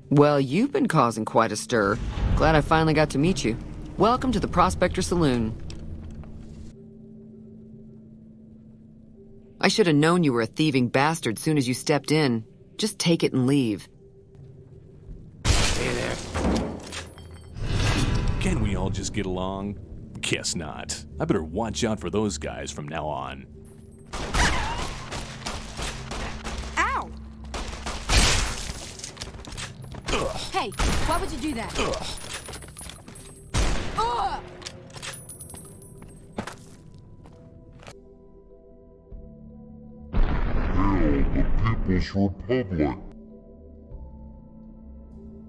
Well, you've been causing quite a stir. Glad I finally got to meet you. Welcome to the Prospector Saloon. I should have known you were a thieving bastard soon as you stepped in. Just take it and leave. Hey there. Can't we all just get along? Guess not. I better watch out for those guys from now on. Ow! Ugh. Hey, why would you do that? Ugh. Ugh! Hail the People's Republic!